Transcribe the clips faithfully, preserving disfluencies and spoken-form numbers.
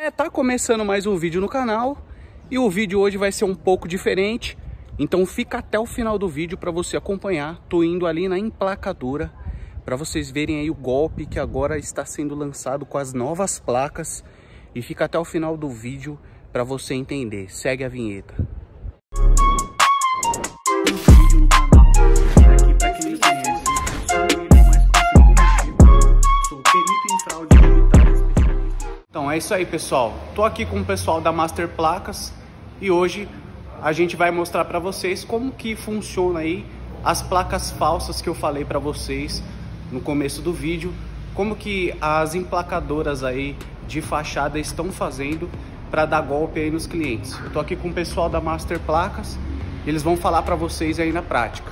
É, tá começando mais um vídeo no canal e o vídeo hoje vai ser um pouco diferente, então fica até o final do vídeo para você acompanhar. Tô indo ali na emplacadora para vocês verem aí o golpe que agora está sendo lançado com as novas placas, e fica até o final do vídeo para você entender. Segue a vinheta. Então é isso aí, pessoal. Tô aqui com o pessoal da Master Placas e hoje a gente vai mostrar para vocês como que funciona aí as placas falsas que eu falei para vocês no começo do vídeo, como que as emplacadoras aí de fachada estão fazendo para dar golpe aí nos clientes. Eu tô aqui com o pessoal da Master Placas e eles vão falar para vocês aí na prática.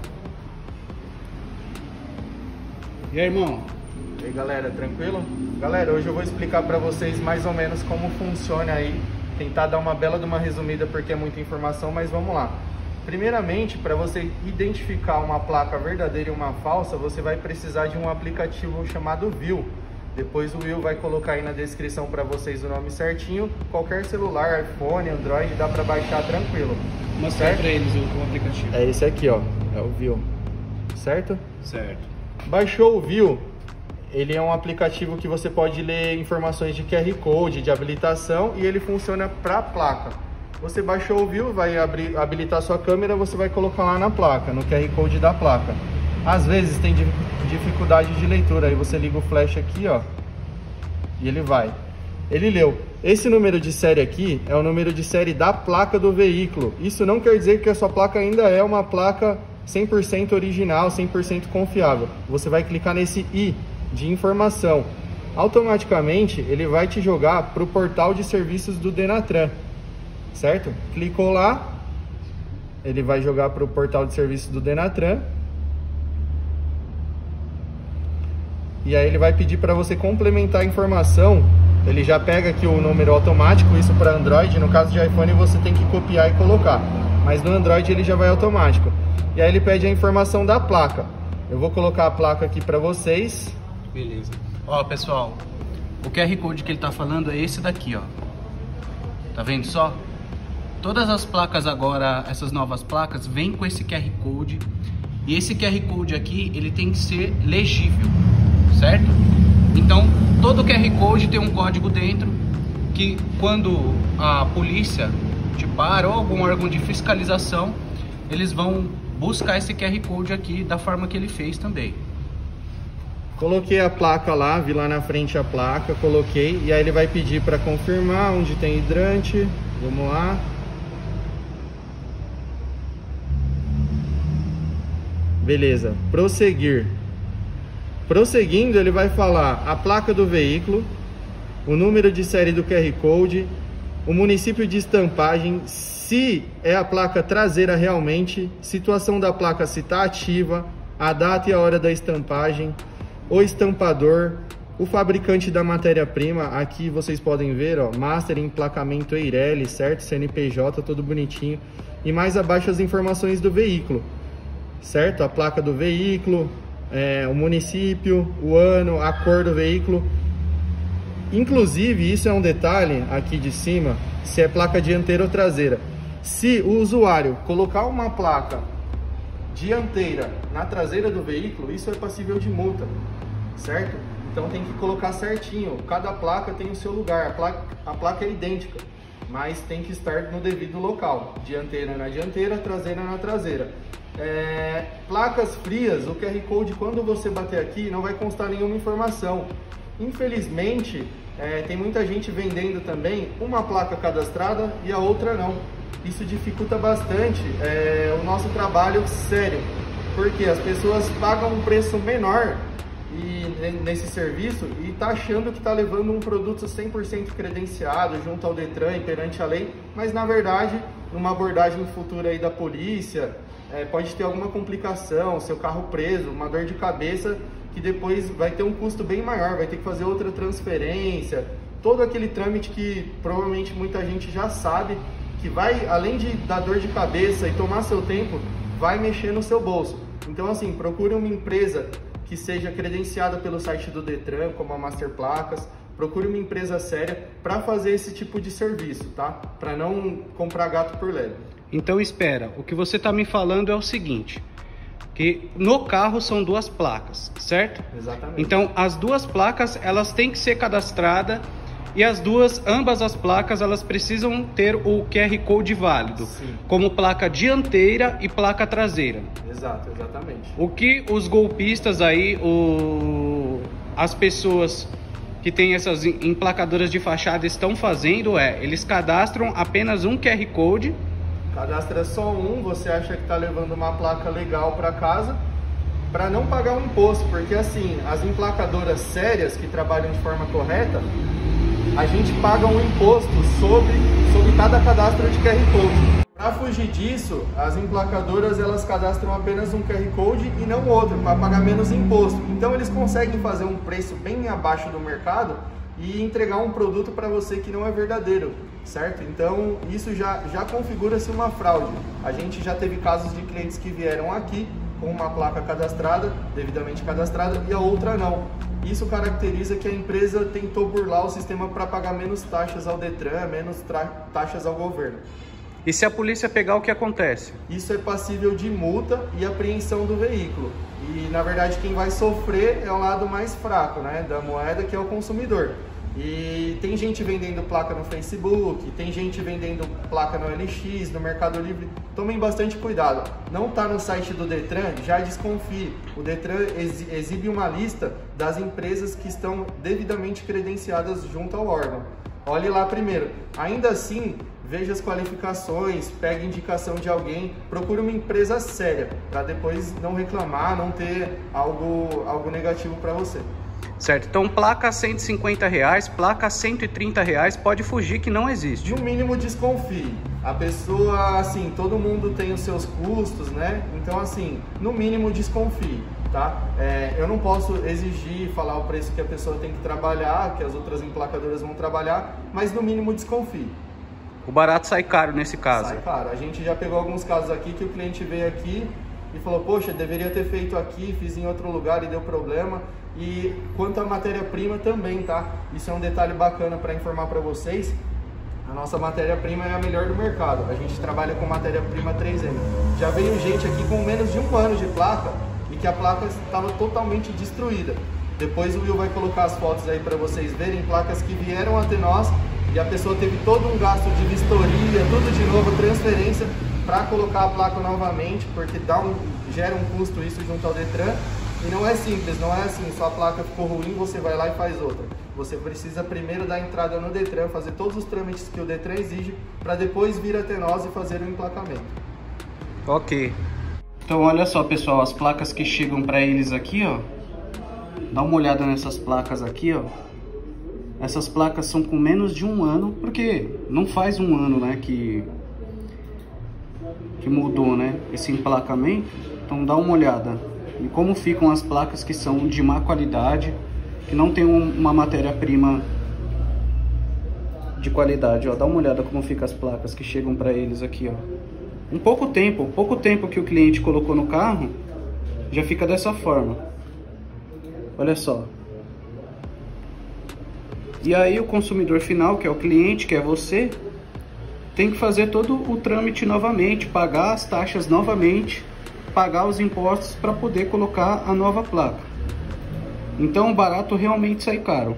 E aí, irmão? E aí, galera, tranquilo? Galera, hoje eu vou explicar para vocês mais ou menos como funciona aí, tentar dar uma bela de uma resumida porque é muita informação, mas vamos lá. Primeiramente, para você identificar uma placa verdadeira e uma falsa, você vai precisar de um aplicativo chamado View. Depois o Will vai colocar aí na descrição para vocês o nome certinho. Qualquer celular, iPhone, Android, dá para baixar tranquilo. Mostra para eles o aplicativo. É esse aqui, ó, é o View, certo? Certo. Baixou o View, ele é um aplicativo que você pode ler informações de Q R Code, de habilitação, e ele funciona para a placa. Você baixou o View, vai abrir, habilitar sua câmera, você vai colocar lá na placa, no Q R Code da placa. Às vezes tem dificuldade de leitura, aí você liga o flash aqui, ó, e ele vai. Ele leu. Esse número de série aqui é o número de série da placa do veículo. Isso não quer dizer que a sua placa ainda é uma placa cem por cento original, cem por cento confiável. Você vai clicar nesse I de informação. Automaticamente ele vai te jogar para o portal de serviços do Denatran, certo? Clicou lá, ele vai jogar para o portal de serviços do Denatran. E aí ele vai pedir para você complementar a informação. Ele já pega aqui o número automático, isso para Android. No caso de iPhone você tem que copiar e colocar, mas no Android ele já vai automático. E aí ele pede a informação da placa. Eu vou colocar a placa aqui para vocês. Beleza. Ó, pessoal, o Q R Code que ele tá falando é esse daqui, ó. Tá vendo só? Todas as placas agora, essas novas placas, vêm com esse Q R Code. E esse Q R Code aqui, ele tem que ser legível, certo? Então, todo Q R Code tem um código dentro que quando a polícia te para ou algum órgão de fiscalização, eles vão buscar esse Q R Code aqui da forma que ele fez também. Coloquei a placa lá, vi lá na frente a placa, coloquei, e aí ele vai pedir para confirmar onde tem hidrante. Vamos lá. Beleza, prosseguir. Prosseguindo, ele vai falar a placa do veículo, o número de série do Q R Code, o município de estampagem, se é a placa traseira realmente, situação da placa se está ativa, a data e a hora da estampagem, o estampador, o fabricante da matéria-prima. Aqui vocês podem ver, ó, Master, emplacamento Eireli, certo? C N P J, todo bonitinho. E mais abaixo as informações do veículo, certo? A placa do veículo, é, o município, o ano, a cor do veículo. Inclusive, isso é um detalhe aqui de cima, se é placa dianteira ou traseira. Se o usuário colocar uma placa dianteira na traseira do veículo, isso é passível de multa, certo? Então tem que colocar certinho, cada placa tem o seu lugar, a placa, a placa é idêntica, mas tem que estar no devido local, dianteira na dianteira, traseira na traseira. É, placas frias, o Q R Code, quando você bater aqui, não vai constar nenhuma informação. Infelizmente, é, tem muita gente vendendo também uma placa cadastrada e a outra não. Isso dificulta bastante é, o nosso trabalho sério, porque as pessoas pagam um preço menor e, nesse serviço e tá achando que tá levando um produto cem por cento credenciado junto ao Detran e perante a lei, mas na verdade, numa abordagem futura aí da polícia, é, pode ter alguma complicação, seu carro preso, uma dor de cabeça, que depois vai ter um custo bem maior, vai ter que fazer outra transferência, todo aquele trâmite que provavelmente muita gente já sabe, que vai, além de dar dor de cabeça e tomar seu tempo, vai mexer no seu bolso. Então, assim, procure uma empresa que seja credenciada pelo site do Detran, como a Master Placas, procure uma empresa séria para fazer esse tipo de serviço, tá? Para não comprar gato por lebre. Então espera, o que você está me falando é o seguinte, que no carro são duas placas, certo? Exatamente. Então as duas placas elas têm que ser cadastradas e as duas, ambas as placas, elas precisam ter o Q R Code válido, Sim. como placa dianteira e placa traseira. Exato, exatamente. O que os golpistas aí, o... as pessoas que têm essas emplacadoras de fachada estão fazendo é, eles cadastram apenas um Q R Code. Cadastra só um, você acha que está levando uma placa legal para casa, para não pagar um imposto, porque assim, as emplacadoras sérias que trabalham de forma correta, a gente paga um imposto sobre, sobre cada cadastro de Q R Code. Para fugir disso, as emplacadoras elas cadastram apenas um Q R Code e não outro, para pagar menos imposto. Então eles conseguem fazer um preço bem abaixo do mercado e entregar um produto para você que não é verdadeiro, certo? Então isso já, já configura-se uma fraude. A gente já teve casos de clientes que vieram aqui com uma placa cadastrada, devidamente cadastrada, e a outra não. Isso caracteriza que a empresa tentou burlar o sistema para pagar menos taxas ao Detran, menos taxas ao governo. E se a polícia pegar, o que acontece? Isso é passível de multa e apreensão do veículo. E, na verdade, quem vai sofrer é o lado mais fraco, né, da moeda, que é o consumidor. E tem gente vendendo placa no Facebook, tem gente vendendo placa no L X, no Mercado Livre. Tomem bastante cuidado. Não está no site do Detran, já desconfie. O Detran exibe uma lista das empresas que estão devidamente credenciadas junto ao órgão. Olhe lá primeiro. Ainda assim, veja as qualificações, pegue indicação de alguém, procure uma empresa séria, para depois não reclamar, não ter algo, algo negativo para você. Certo, então placa cento e cinquenta reais, placa cento e trinta reais, pode fugir que não existe. No mínimo desconfie. A pessoa, assim, todo mundo tem os seus custos, né? Então, assim, no mínimo desconfie, tá? É, eu não posso exigir, falar o preço que a pessoa tem que trabalhar, que as outras emplacadoras vão trabalhar, mas no mínimo desconfie. O barato sai caro nesse caso. Sai caro. A gente já pegou alguns casos aqui que o cliente veio aqui e falou, poxa, deveria ter feito aqui, fiz em outro lugar e deu problema. E quanto à matéria-prima também, tá? Isso é um detalhe bacana para informar para vocês. A nossa matéria-prima é a melhor do mercado. A gente trabalha com matéria-prima três M. Já veio gente aqui com menos de um ano de placa e que a placa estava totalmente destruída. Depois o Will vai colocar as fotos aí para vocês verem, placas que vieram até nós e a pessoa teve todo um gasto de vistoria, tudo de novo, transferência, para colocar a placa novamente, porque dá um, gera um custo isso junto ao Detran. E não é simples, não é assim, sua placa ficou ruim, você vai lá e faz outra. Você precisa primeiro dar entrada no Detran, fazer todos os trâmites que o Detran exige, para depois vir até nós e fazer o emplacamento. Ok. Então olha só, pessoal, as placas que chegam para eles aqui, ó. Dá uma olhada nessas placas aqui, ó. Essas placas são com menos de um ano, porque não faz um ano, né, que, que mudou, né, esse emplacamento. Então dá uma olhada. E como ficam as placas que são de má qualidade, que não tem um, uma matéria-prima de qualidade, ó. Dá uma olhada como ficam as placas que chegam para eles aqui, ó. Um pouco tempo, pouco tempo que o cliente colocou no carro, já fica dessa forma. Olha só. E aí o consumidor final, que é o cliente, que é você, tem que fazer todo o trâmite novamente, pagar as taxas novamente, pagar os impostos para poder colocar a nova placa. Então o barato realmente sai caro.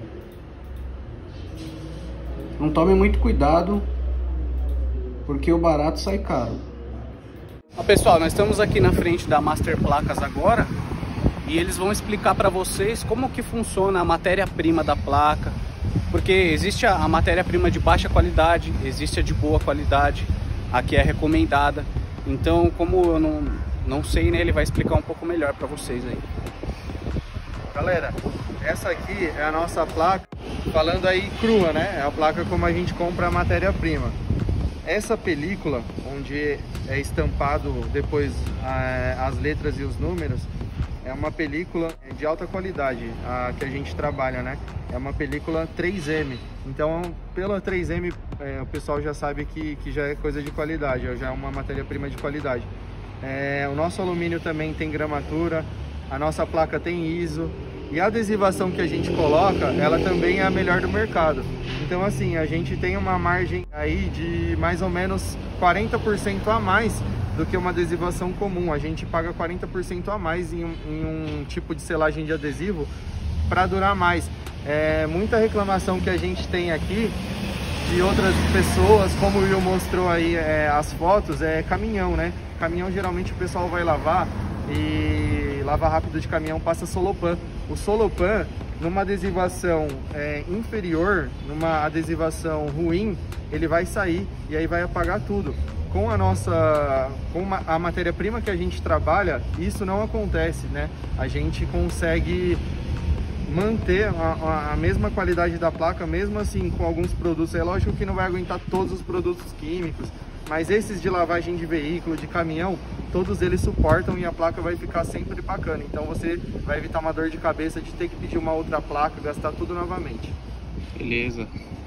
Não tome muito cuidado, porque o barato sai caro. Ó, pessoal, nós estamos aqui na frente da Master Placas agora e eles vão explicar para vocês como que funciona a matéria-prima da placa, porque existe a matéria-prima de baixa qualidade, existe a de boa qualidade, a que é recomendada. Então, como eu não Não sei, né? Ele vai explicar um pouco melhor para vocês aí. Galera, essa aqui é a nossa placa, falando aí crua, né? É a placa como a gente compra a matéria-prima. Essa película, onde é estampado depois a, as letras e os números, é uma película de alta qualidade, a que a gente trabalha, né? É uma película três M. Então, pela três M, é, o pessoal já sabe que, que já é coisa de qualidade, já é uma matéria-prima de qualidade. É, o nosso alumínio também tem gramatura, a nossa placa tem I S O, E a adesivação que a gente coloca, ela também é a melhor do mercado. Então assim, a gente tem uma margem aí de mais ou menos quarenta por cento a mais do que uma adesivação comum. A gente paga quarenta por cento a mais em um, em um tipo de selagem de adesivo para durar mais. É, muita reclamação que a gente tem aqui de outras pessoas, como o Will mostrou aí é, as fotos, é caminhão, né? Caminhão geralmente o pessoal vai lavar e lava rápido de caminhão passa Solopan. O Solopan, numa adesivação é, inferior, numa adesivação ruim, ele vai sair e aí vai apagar tudo. Com a nossa, com a matéria-prima que a gente trabalha, isso não acontece, né? A gente consegue manter a, a mesma qualidade da placa, mesmo assim com alguns produtos. É lógico que não vai aguentar todos os produtos químicos, mas esses de lavagem de veículo, de caminhão, todos eles suportam e a placa vai ficar sempre bacana. Então você vai evitar uma dor de cabeça de ter que pedir uma outra placa, gastar tudo novamente. Beleza.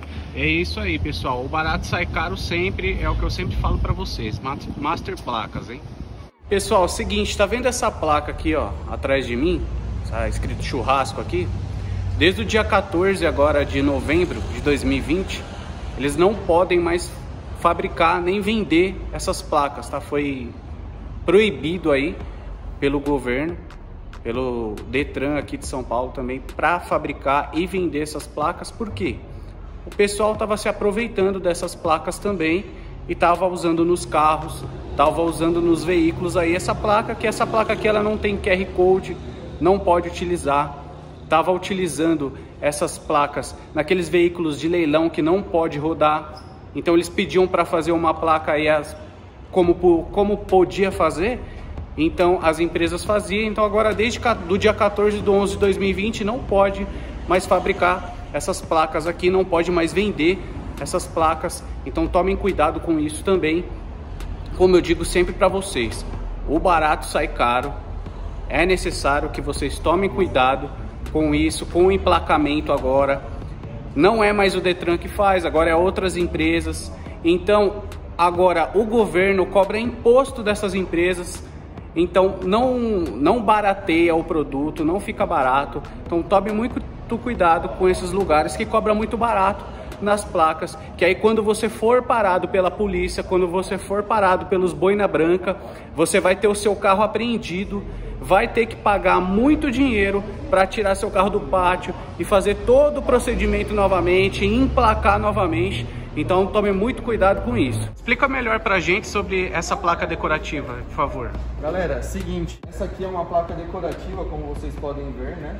É isso aí, pessoal. O barato sai caro sempre, é o que eu sempre falo para vocês. Master Placas, hein? Pessoal, seguinte, tá vendo essa placa aqui, ó, atrás de mim? Tá escrito churrasco aqui. Desde o dia quatorze agora de novembro de dois mil e vinte, eles não podem mais fabricar nem vender essas placas, tá? Foi proibido aí pelo governo, pelo Detran aqui de São Paulo também, para fabricar e vender essas placas. Por quê? O pessoal estava se aproveitando dessas placas também e estava usando nos carros, estava usando nos veículos aí essa placa, que essa placa aqui ela não tem Q R Code, não pode utilizar. Estava utilizando essas placas naqueles veículos de leilão que não pode rodar. Então eles pediam para fazer uma placa aí as, como, como podia fazer. Então as empresas faziam. Então agora desde do dia quatorze de onze de dois mil e vinte não pode mais fabricar essas placas aqui, não pode mais vender essas placas. Então tomem cuidado com isso também. Como eu digo sempre para vocês, o barato sai caro. É necessário que vocês tomem cuidado com isso, com o emplacamento agora. Não é mais o Detran que faz, agora é outras empresas. Então agora o governo cobra imposto dessas empresas. Então não, não barateia o produto, não fica barato. Então tome muito cuidado com esses lugares que cobram muito barato nas placas, que aí quando você for parado pela polícia, quando você for parado pelos boina branca, você vai ter o seu carro apreendido, vai ter que pagar muito dinheiro para tirar seu carro do pátio e fazer todo o procedimento novamente, emplacar novamente. Então tome muito cuidado com isso. Explica melhor pra gente sobre essa placa decorativa, por favor. Galera, seguinte, essa aqui é uma placa decorativa, como vocês podem ver, né?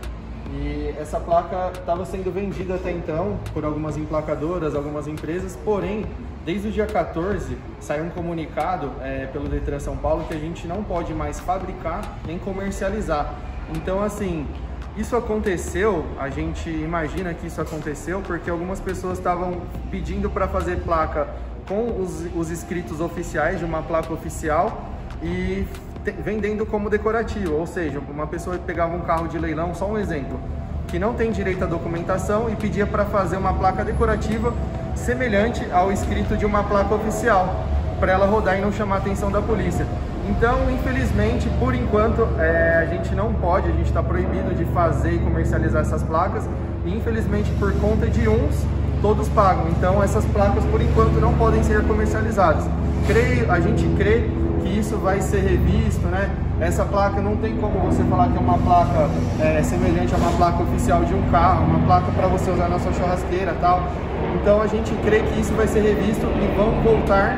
E essa placa estava sendo vendida até então por algumas emplacadoras, algumas empresas, porém, desde o dia quatorze saiu um comunicado é, pelo Detran São Paulo que a gente não pode mais fabricar nem comercializar. Então, assim, isso aconteceu, a gente imagina que isso aconteceu porque algumas pessoas estavam pedindo para fazer placa com os, os escritos oficiais de uma placa oficial e vendendo como decorativo, ou seja, uma pessoa pegava um carro de leilão, só um exemplo, que não tem direito à documentação e pedia para fazer uma placa decorativa semelhante ao escrito de uma placa oficial, para ela rodar e não chamar a atenção da polícia. Então, infelizmente, por enquanto, é, a gente não pode, a gente está proibido de fazer e comercializar essas placas, e infelizmente, por conta de uns, todos pagam. Então, essas placas, por enquanto, não podem ser comercializadas. Creio, a gente crê que isso vai ser revisto, né? Essa placa não tem como você falar que é uma placa é, semelhante a uma placa oficial de um carro, uma placa para você usar na sua churrasqueira e tal. Então a gente crê que isso vai ser revisto e vão voltar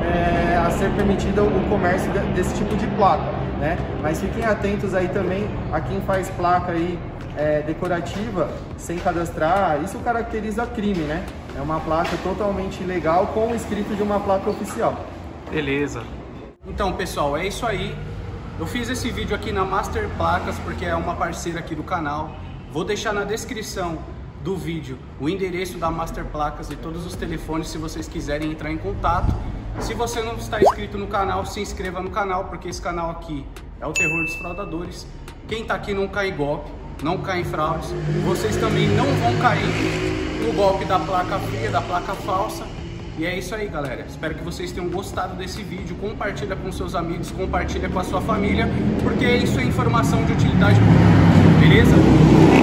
é, a ser permitido o comércio de, desse tipo de placa, né? Mas fiquem atentos aí também a quem faz placa aí é, decorativa sem cadastrar. Isso caracteriza crime, né? É uma placa totalmente ilegal com o escrito de uma placa oficial. Beleza. Então, pessoal, é isso aí. Eu fiz esse vídeo aqui na Master Placas porque é uma parceira aqui do canal. Vou deixar na descrição do vídeo o endereço da Master Placas e todos os telefones se vocês quiserem entrar em contato. Se você não está inscrito no canal, se inscreva no canal, porque esse canal aqui é o terror dos fraudadores. Quem está aqui não cai em golpe, não cai em fraudes. Vocês também não vão cair no golpe da placa fria, da placa falsa. E é isso aí, galera. Espero que vocês tenham gostado desse vídeo. Compartilha com seus amigos, compartilha com a sua família, porque isso é informação de utilidade pública, beleza?